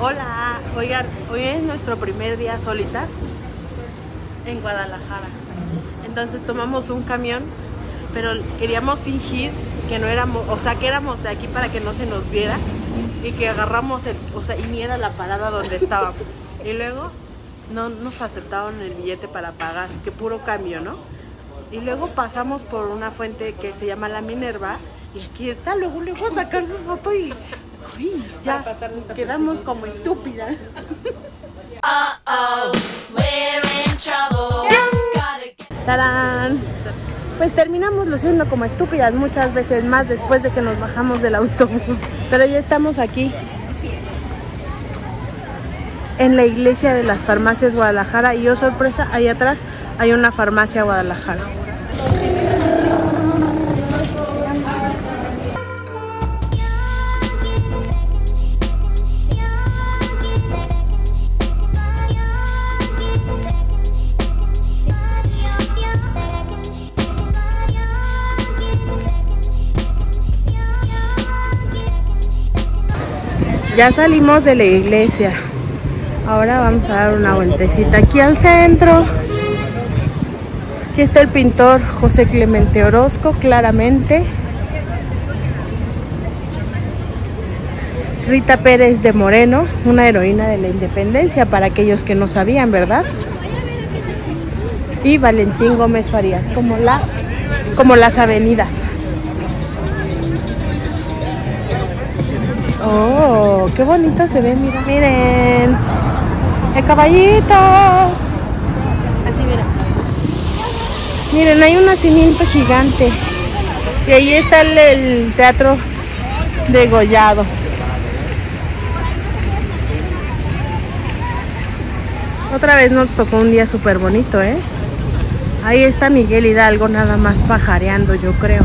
Hola, oigan, hoy es nuestro primer día solitas en Guadalajara. Entonces tomamos un camión, pero queríamos fingir que no éramos, o sea, que éramos de aquí para que no se nos viera y que agarramos y ni era la parada donde estábamos. Y luego no nos aceptaron el billete para pagar, que puro cambio, ¿no? Y luego pasamos por una fuente que se llama La Minerva y aquí está, luego le voy a sacar su foto y uy, ya quedamos como estúpidas. ¡Tarán! Pues terminamos luciendo como estúpidas muchas veces más después de que nos bajamos del autobús. Pero ya estamos aquí en la iglesia de las farmacias Guadalajara y, oh sorpresa, ahí atrás hay una farmacia Guadalajara. Ya salimos de la iglesia. Ahora vamos a dar una vueltecita aquí al centro. Aquí está el pintor José Clemente Orozco, claramente. Rita Pérez de Moreno, una heroína de la independencia, para aquellos que no sabían, ¿verdad? Y Valentín Gómez Farías, como las avenidas. Oh, qué bonito se ve, mira. Miren, el caballito. Así, mira. Miren, hay un nacimiento gigante. Y ahí está el teatro degollado. Otra vez nos tocó un día súper bonito, ¿eh? Ahí está Miguel Hidalgo nada más pajareando, yo creo.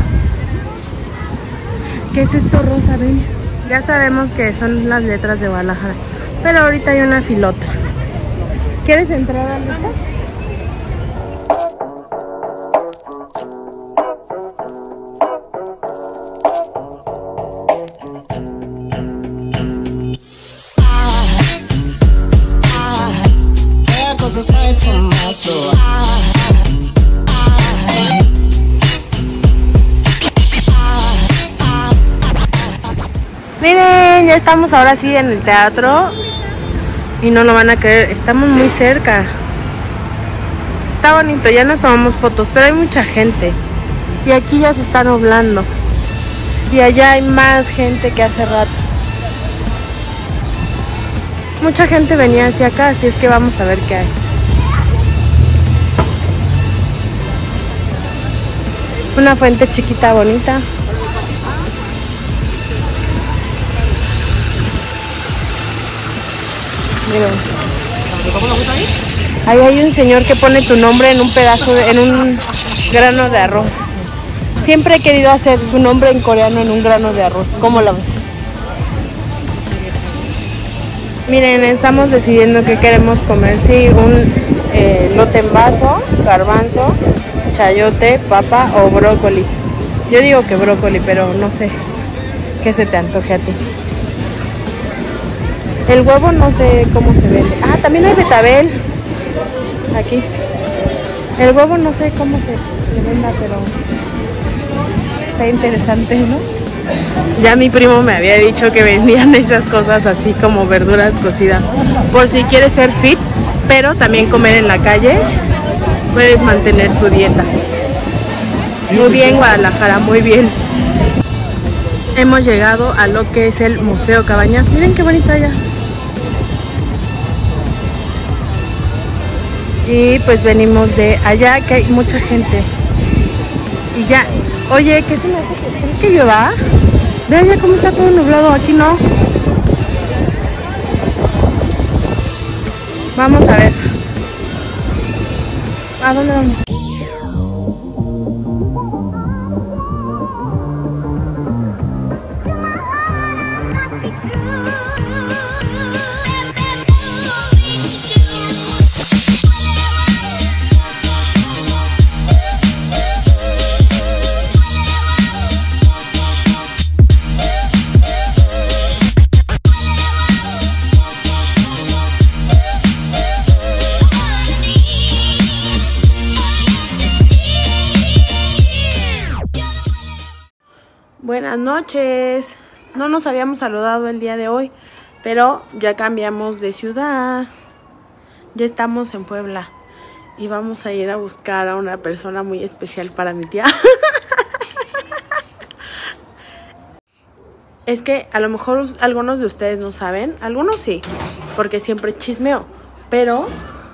¿Qué es esto, Rosa? Ven. Ya sabemos que son las letras de Guadalajara, pero ahorita hay una filota. ¿Quieres entrar a letras? Miren, ya estamos ahora sí en el teatro y no lo van a creer, estamos muy cerca. Está bonito, ya nos tomamos fotos, pero hay mucha gente y aquí ya se está nublando y allá hay más gente que hace rato. Mucha gente venía hacia acá, así es que vamos a ver qué hay. Una fuente chiquita, bonita. Miren. Ahí hay un señor que pone tu nombre en un pedazo, en un grano de arroz. Siempre he querido hacer su nombre en coreano en un grano de arroz. ¿Cómo lo ves? Miren, estamos decidiendo qué queremos comer. Sí, un lote en vaso, garbanzo, chayote, papa o brócoli. Yo digo que brócoli, pero no sé qué se te antoje a ti. El huevo no sé cómo se vende. Ah, también hay betabel. Aquí. El huevo no sé cómo se venda, pero está interesante, ¿no? Ya mi primo me había dicho que vendían esas cosas así como verduras cocidas. Por si quieres ser fit, pero también comer en la calle, puedes mantener tu dieta. Muy bien, Guadalajara, muy bien. Hemos llegado a lo que es el Museo Cabañas. Miren qué bonito allá. Y pues venimos de allá, que hay mucha gente. Y ya, oye, ¿qué se me hace? ¿Crees que llueva? Ve allá cómo está todo nublado, aquí no. Vamos a ver. ¿A dónde vamos? Buenas noches. No nos habíamos saludado el día de hoy, pero ya cambiamos de ciudad. Ya estamos en Puebla y vamos a ir a buscar a una persona muy especial para mi tía. Es que a lo mejor algunos de ustedes no saben, algunos sí, porque siempre chismeo, pero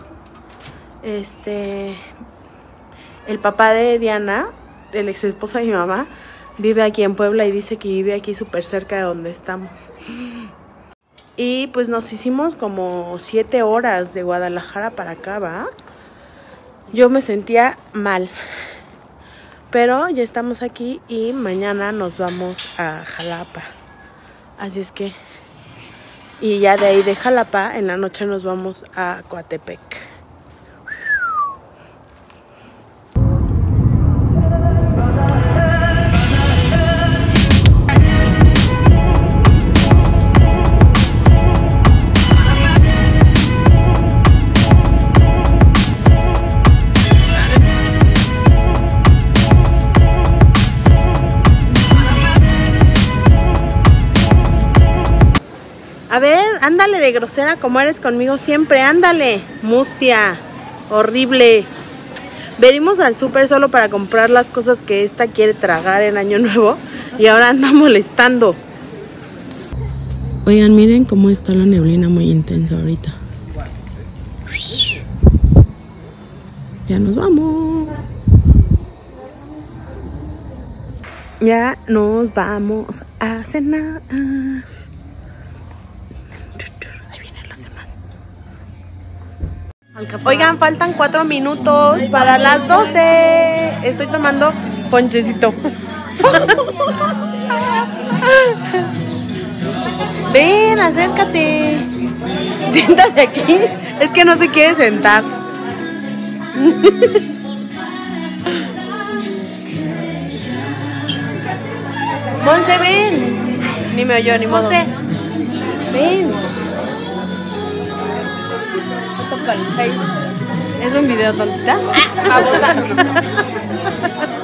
el papá de Diana, el ex esposo de mi mamá, vive aquí en Puebla y dice que vive aquí súper cerca de donde estamos. Y pues nos hicimos como 7 horas de Guadalajara para acá, ¿va? Yo me sentía mal, pero ya estamos aquí y mañana nos vamos a Jalapa. Así es que, y ya de ahí de Jalapa, en la noche nos vamos a Coatepec. A ver, ándale de grosera como eres conmigo siempre, ándale, mustia, horrible. Venimos al súper solo para comprar las cosas que esta quiere tragar en Año Nuevo y ahora anda molestando. Oigan, miren cómo está la neblina muy intensa ahorita. Ya nos vamos. Ya nos vamos a cenar. Oigan, faltan 4 minutos para las 12. Estoy tomando ponchecito. Ven, acércate. Siéntate aquí. Es que no se quiere sentar. Monse, ven. Ni me oyó, ni modo. Monse. Ven. ¿Es un video tontita? Famosa.